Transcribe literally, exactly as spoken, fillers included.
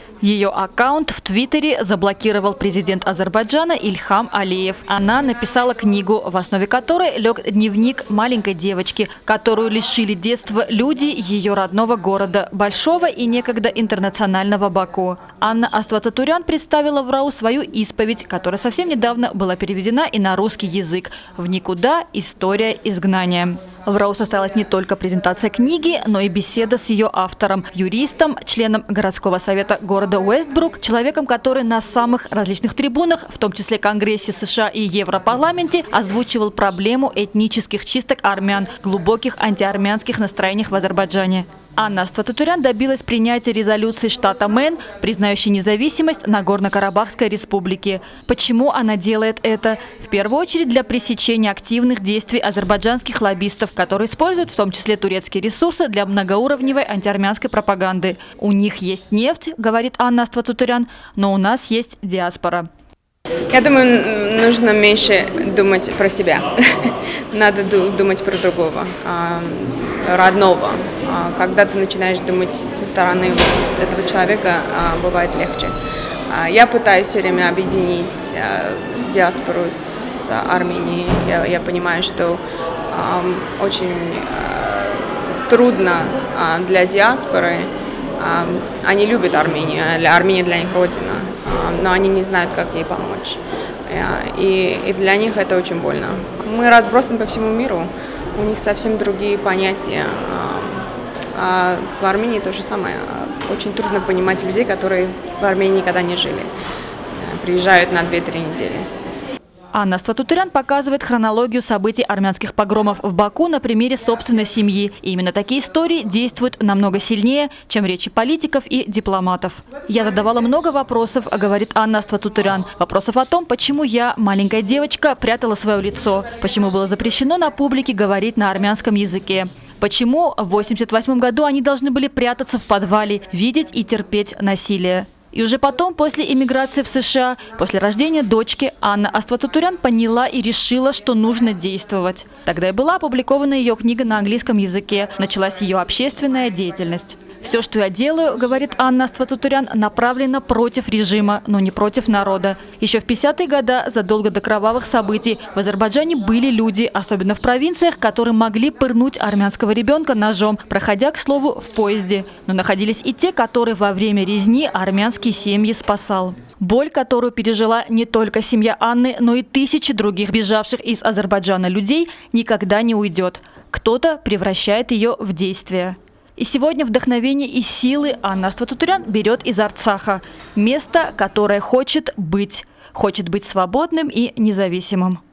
Ее аккаунт в Твиттере заблокировал президент Азербайджана Ильхам Алиев. Она написала книгу, в основе которой лег дневник маленькой девочки, которую лишили детства люди ее родного города, большого и некогда интернационального Баку. Анна Аствацатурян представила в РАУ свою исповедь, которая совсем недавно была переведена и на русский язык. «В никуда. История изгнания». В РАУ состоялась не только презентация книги, но и беседа с ее автором, юристом, членом городского совета города Уэстбрук, человеком, который на самых различных трибунах, в том числе Конгрессе США и Европарламенте, озвучивал проблему этнических чисток армян, глубоких антиармянских настроениях в Азербайджане. Анна Аствацатурян добилась принятия резолюции штата Мэн, признающей независимость Нагорно-Карабахской республики. Почему она делает это? В первую очередь для пресечения активных действий азербайджанских лоббистов, которые используют в том числе турецкие ресурсы для многоуровневой антиармянской пропаганды. У них есть нефть, говорит Анна Аствацатурян, но у нас есть диаспора. Я думаю, нужно меньше думать про себя. Надо думать про другого, родного. Когда ты начинаешь думать со стороны этого человека, бывает легче. Я пытаюсь все время объединить диаспору с Арменией. Я, я понимаю, что очень трудно для диаспоры. Они любят Армению, Армения для них родина, но они не знают, как ей помочь. И, и для них это очень больно. Мы разбросаны по всему миру, у них совсем другие понятия. А в Армении то же самое. Очень трудно понимать людей, которые в Армении никогда не жили. Приезжают на две-три недели. Анна Аствацатурян показывает хронологию событий армянских погромов в Баку на примере собственной семьи. И именно такие истории действуют намного сильнее, чем речи политиков и дипломатов. «Я задавала много вопросов, – говорит Анна Аствацатурян. Вопросов о том, почему я, маленькая девочка, прятала свое лицо, почему было запрещено на публике говорить на армянском языке. Почему в восемьдесят восьмом году они должны были прятаться в подвале, видеть и терпеть насилие. И уже потом, после эмиграции в США, после рождения дочки, Анна Аствацатурян поняла и решила, что нужно действовать. Тогда и была опубликована ее книга на английском языке. Началась ее общественная деятельность. «Все, что я делаю, – говорит Анна Аствацатурян, – направлено против режима, но не против народа. Еще в пятидесятые годы, задолго до кровавых событий, в Азербайджане были люди, особенно в провинциях, которые могли пырнуть армянского ребенка ножом, проходя, к слову, в поезде. Но находились и те, которые во время резни армянские семьи спасал». Боль, которую пережила не только семья Анны, но и тысячи других бежавших из Азербайджана людей, никогда не уйдет. Кто-то превращает ее в действие. И сегодня вдохновение и силы Анна Аствацатурян берет из Арцаха. Место, которое хочет быть. Хочет быть свободным и независимым.